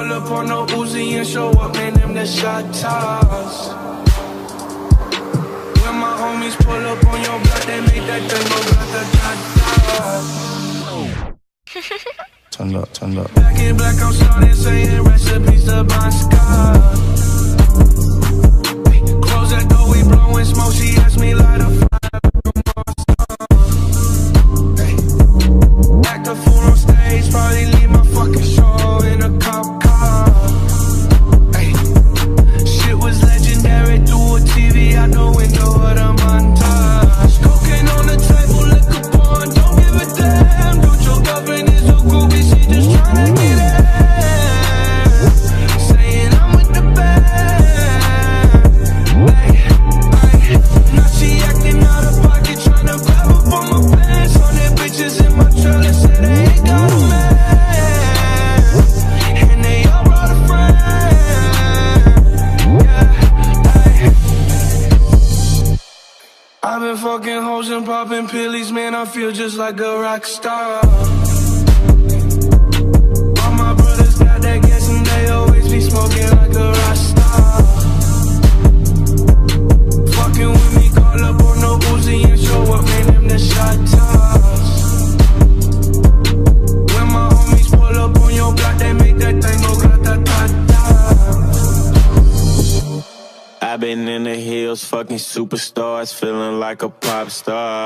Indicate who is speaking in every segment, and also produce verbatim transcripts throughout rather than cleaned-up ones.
Speaker 1: pull up on no Uzi and show up, man, them the shot toss. When my homies pull up on your block, they make that thing go grata-ta-ta.
Speaker 2: Turn up, turn up.
Speaker 1: Back in black, I'm starting saying recipes to Bon Scott. Close that door, we blowing smoke. She asked me light a fire. Act a fool on stage, probably leave my fucking show in a cop car. Ay. Shit was legendary through a T V out the window of the montage. Cocaine on the table, liquor porn, don't give a damn. Dude, your girlfriend is a groupie, she just tryna get in. Saying I'm with the band. Ay, ay. Now she acting out of pocket, tryna grab up on my pants. Hundred bitches in my trailer, say they ain't got a man. And they all brought a friend. Yeah, ay. I've been fucking hoes and popping pillies, man, I feel just like a rock star. All my brothers got that gas and they always be smoking like a rock star. Fucking with me, call up on no Uzi and show up, man, them the shot toss. When my homies pull up on your block, they make that thing go grata-ta-ta.
Speaker 3: I've been in the hills, fucking superstars, feeling like a pop star.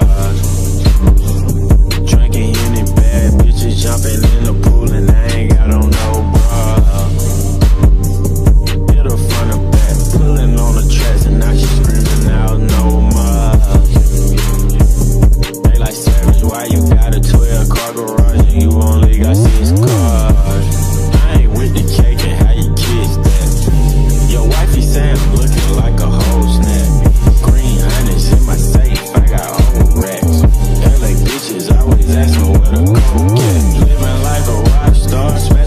Speaker 3: Drinking Henny, bad bitches jumping in the pool, and I ain't got on no bra. Hit her front and back, pulling on the tracks, and now she screaming out no more. They like, Savage, why you got a twelve car garage and you only got six cars? I ain't with the cake and how you kiss that. Your wifey saying I'm looking like a whole snap. Green hundreds in my safe, I got old racks. L A bitches always asking where the coke at. Living like a rock star.